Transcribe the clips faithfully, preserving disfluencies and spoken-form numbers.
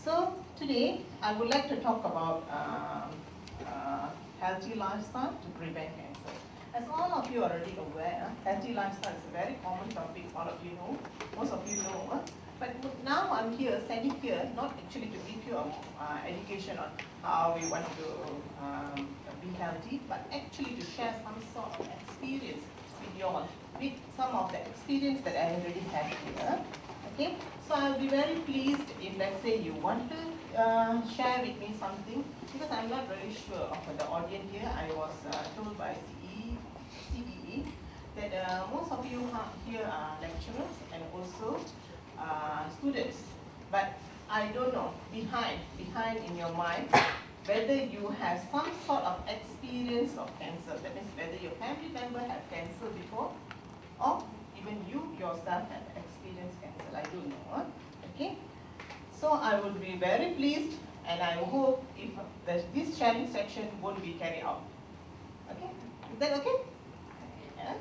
So today I would like to talk about um, uh, healthy lifestyle to prevent cancer. As all of you are already aware, healthy lifestyle is a very common topic, all of you know, most of you know. Uh, but now I'm here, standing here, not actually to give you a, uh, education on how we want to um, be healthy, but actually to share some sort of experience with you all, with some of the experience that I already have here. Okay, so I'll be very pleased if, let's say, you want to uh, share with me something, because I'm not very sure of the audience here. I was uh, told by C E E that uh, most of you here are lecturers and also uh, students, but I don't know, behind, behind in your mind, whether you have some sort of experience of cancer. That means whether your family member have cancer before, or even you yourself have experienced cancer. I don't know. Huh? Okay. So I will be very pleased, and I hope if the, this sharing section won't be carried out. Okay. Is that okay? Yeah.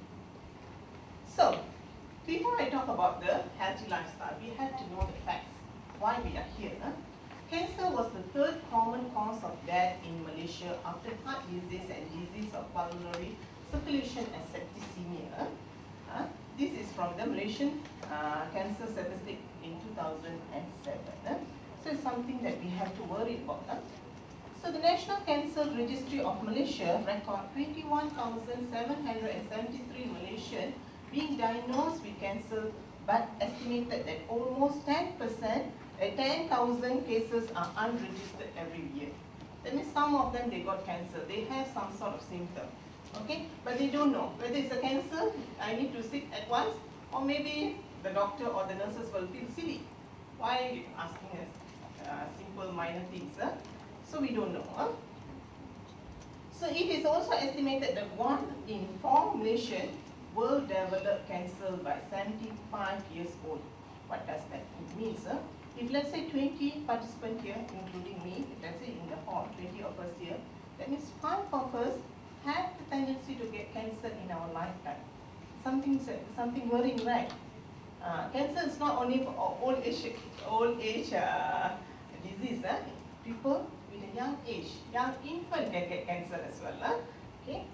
So before I talk about the healthy lifestyle, we have to know the facts. Why we are here. Huh? Cancer was the third common cause of death in Malaysia after heart disease and disease of pulmonary circulation and septicemia. Uh, this is from the Malaysian uh, cancer statistic in two thousand seven. Uh. So it's something that we have to worry about. Uh. So the National Cancer Registry of Malaysia record twenty-one thousand seven hundred seventy-three Malaysians being diagnosed with cancer, but estimated that almost ten percent, uh, ten thousand cases are unregistered every year. That means some of them, they got cancer, they have some sort of symptom. Okay, but they don't know whether it's a cancer. I need to sit at once, or maybe the doctor or the nurses will feel silly. Why are you asking us uh, simple minor things? Huh? So we don't know. Huh? So it is also estimated that one in four Malaysians will develop cancer by seventy-five years old. What does that mean, sir? If let's say twenty participants here, including me, let's say in the hall, twenty of us here, that means five of us have the tendency to get cancer in our lifetime. Something, something worrying, right? Uh, cancer is not only for old age, old age uh, disease. Uh. People with a young age, young infant can get cancer as well. Uh. Okay.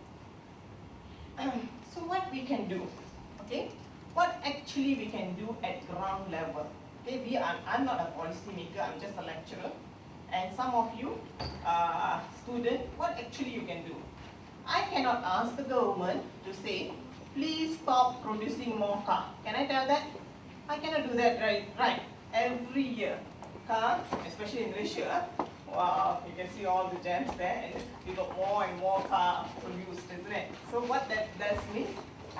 So what we can do? Okay. What actually we can do at ground level? Okay. We are. I'm not a policy maker. I'm just a lecturer. And some of you, uh, student, what actually you can do? I cannot ask the government to say, please stop producing more car. Can I tell that? I cannot do that, right? Right. Every year, car, especially in Malaysia, wow, you can see all the jams there, and we got more and more car produced, isn't it? So what that does mean?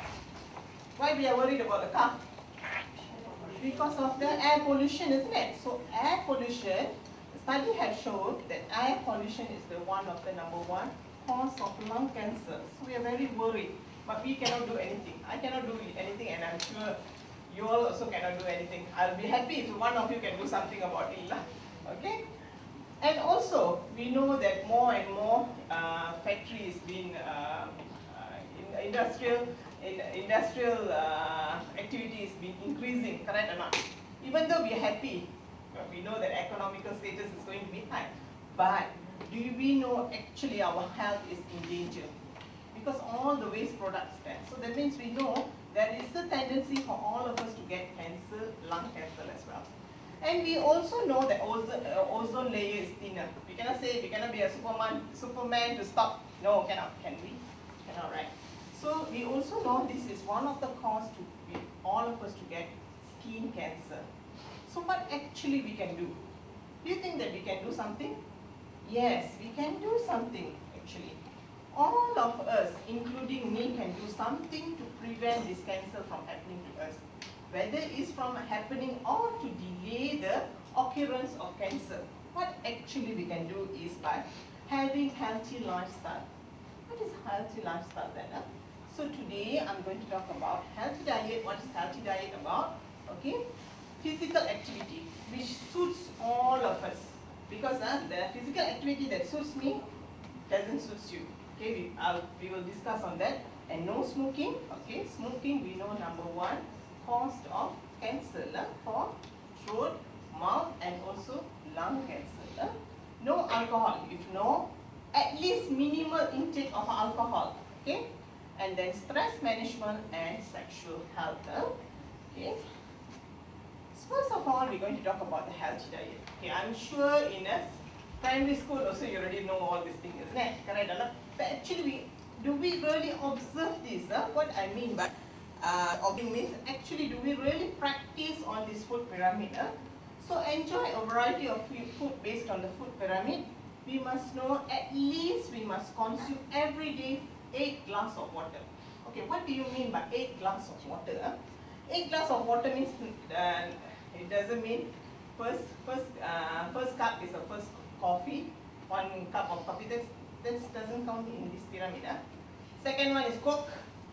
Why we are worried about the car? Because of the air pollution, isn't it? So air pollution, the study has shown that air pollution is the one of the number one cause of lung cancer. So we are very worried, but we cannot do anything. I cannot do anything, and I'm sure you all also cannot do anything. I'll be happy if one of you can do something about it. Okay? And also, we know that more and more uh, factories being uh, uh, in industrial in industrial uh, activities being increasing, correct or not? Even though we are happy, we know that economical status is going to be high, but do we know actually our health is in danger? Because all the waste products there. So that means we know there is a tendency for all of us to get cancer, lung cancer as well. And we also know that ozone, uh, ozone layer is thinner. We cannot say we cannot be a Superman, Superman to stop. No, cannot. Can we? Cannot, right? So we also know this is one of the cause to be, all of us to get skin cancer. So what actually we can do? Do you think that we can do something? Yes, we can do something actually. All of us, including me, can do something to prevent this cancer from happening to us. Whether it's from happening or to delay the occurrence of cancer. What actually we can do is by having healthy lifestyle. What is healthy lifestyle then? Huh? So today I'm going to talk about healthy diet. What is healthy diet about? Okay, physical activity which suits all of us. Because uh, the physical activity that suits me doesn't suit you. Okay, we, uh, we will discuss on that. And no smoking. Okay, smoking we know number one cause of cancer uh, for throat, mouth, and also alcohol. If no, at least minimal intake of alcohol. Okay, and then stress management and sexual health. Huh? Okay. So first of all, we're going to talk about the healthy diet. Okay, I'm sure in a primary school also you already know all these things, isn't it? Correct? But actually, do we really observe this? Huh? What I mean by uh, observing means actually, do we really practice on this food pyramid? Huh? So enjoy a variety of food based on the food pyramid. We must know at least we must consume every day eight glass of water. Okay, what do you mean by eight glass of water? Huh? Eight glass of water means uh, it doesn't mean first first uh, first cup is the first coffee, one cup of coffee. That this doesn't count in this pyramid. Huh? Second one is Coke.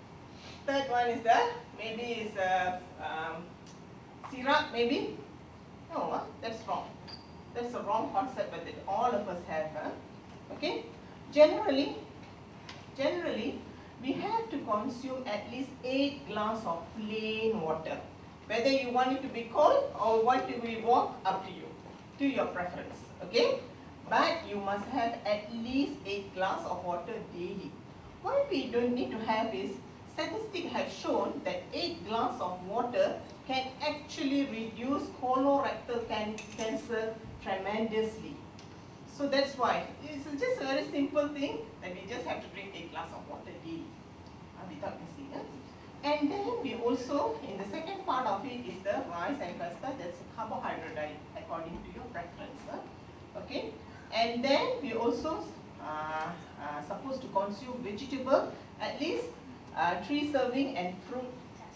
Third one is the maybe is a um, syrup maybe. No, huh? That's wrong. That's a wrong concept that all of us have. Huh? Okay. Generally, generally. we have to consume at least eight glass of plain water. Whether you want it to be cold or want it to be warm, up to you, to your preference. Okay? But you must have at least eight glass of water daily. What we don't need to have is, statistics have shown that eight glass of water can actually reduce colorectal can cancer tremendously. So that's why it's just a very simple thing that we just have to drink eight glass of water daily uh, without missing it. And then we also, in the second part of it is the rice and pasta, that's a carbohydrate diet according to your preference. Uh, okay, and then we also uh, uh, supposed to consume vegetable at least uh, three serving and fruit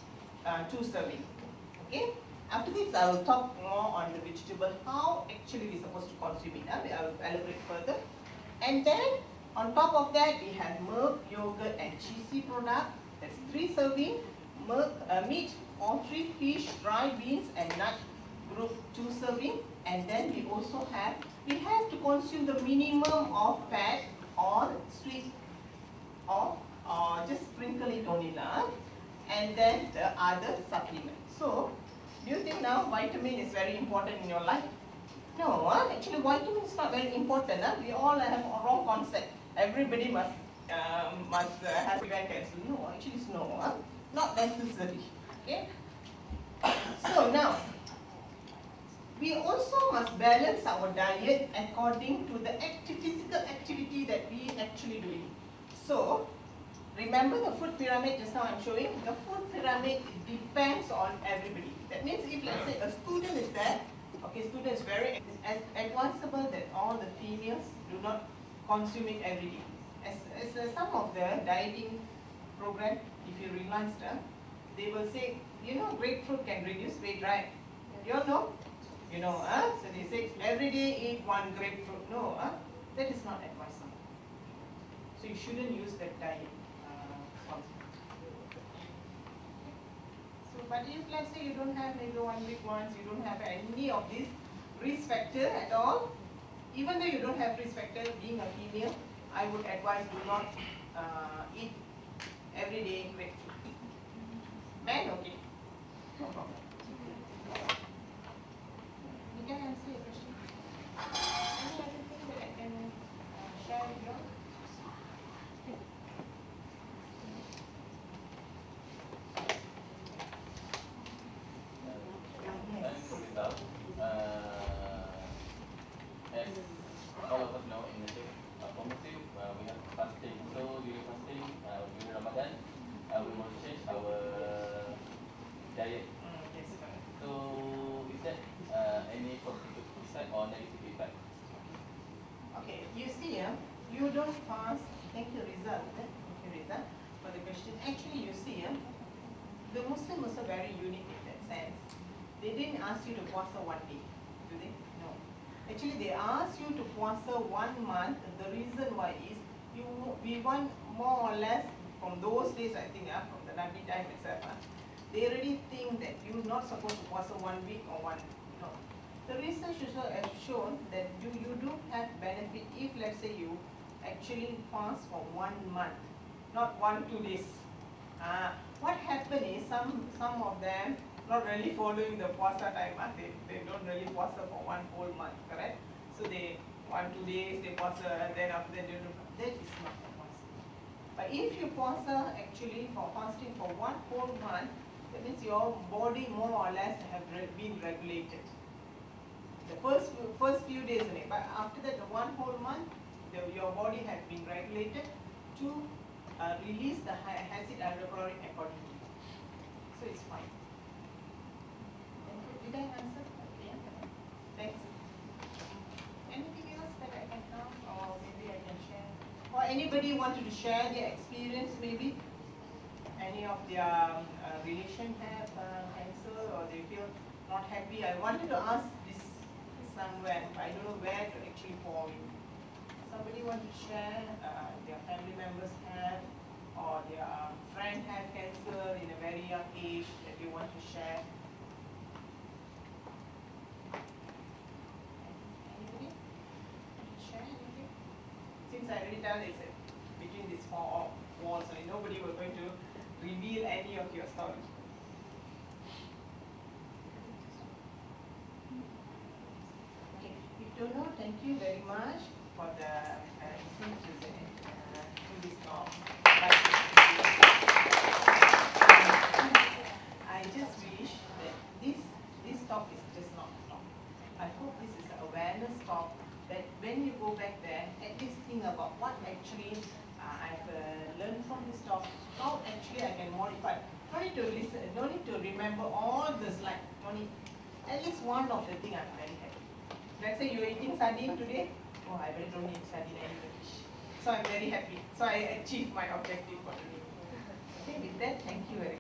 uh, two serving. Okay. After this, I will talk more on the vegetable, how actually we're supposed to consume it. I will elaborate further. And then, on top of that, we have milk, yogurt and cheesy product. That's three serving, milk, uh, meat, poultry, fish, dry beans and nut group two serving. And then we also have, we have to consume the minimum of fat or sweet or, or just sprinkle it on it. Uh, and then the other supplements. So, do you think now vitamin is very important in your life? No, huh? Actually vitamin is not very important. Huh? We all have a wrong concept. Everybody must um, must uh, have prevent cancer. No, actually it's no, huh? Not necessary. Okay. So now, we also must balance our diet according to the active, physical activity that we actually doing. So, remember the food pyramid just now I'm showing? The food pyramid depends on everybody. That means if let's say a student is there, okay, student is very advisable that all the females do not consume it every day. As, as uh, some of the dieting program, if you realize that, they will say, you know, grapefruit can reduce weight, right? You all know? You know, huh? So they say every day eat one grapefruit. No, huh? That is not advisable. So you shouldn't use that diet. But if let's say you don't have maybe one week once, you don't have any of these risk factor at all, even though you don't have risk factor, being a female, I would advise do not uh, eat every day grapefruit. Man, okay, no problem. You can answer your question. Any other thing that I can uh, share with you? The Muslim was very unique in that sense. They didn't ask you to puasa one day, do they? No. Actually, they asked you to puasa one month. The reason why is you we want more or less from those days, I think, uh, from the Nabi time itself, uh, they already think that you're not supposed to puasa one week or one. No. The research also has shown that you you do have benefit if let's say you actually fast for one month, not one two days. Uh, what happened is some some of them not really following the puasa time. Uh, they, they don't really puasa for one whole month, correct? So they, one, two days, they pause, uh, then after that, they do, that is not a must. But if you pause uh, actually for fasting for one whole month, that means your body more or less have re been regulated. The first few, first few days only, but after that, the one whole month, the, your body has been regulated to uh, release the acid hydrochloric accordingly. So it's fine. Thank you. Did I answer? Okay. Thanks. Anything else that I can help, or maybe I can share? Or anybody wanted to share their experience, maybe? Any of their um, uh, relation have uh, cancer, or they feel not happy? I wanted to ask this somewhere, I don't know where to actually point. Somebody want to share, uh, their family members have, or their friend have cancer in a very young age that they want to share. Anybody? Share anything? Since I already done it, between these four walls, so nobody was going to reveal any of your story. Okay, if you don't know, thank you very much for the uh, listening to, the, uh, to this talk. I just wish that this this talk is just not a talk. I hope this is an awareness talk, that when you go back there, at least think about what actually uh, I've uh, learned from this talk, how actually I can modify. No need to listen, no need to remember all the slides, no need. At least one of the things I'm very happy. Let's say you're eating sardine today, oh, I really don't need sardine anymore. So I'm very happy. So I achieved my objective for today. Okay, with that, thank you very much.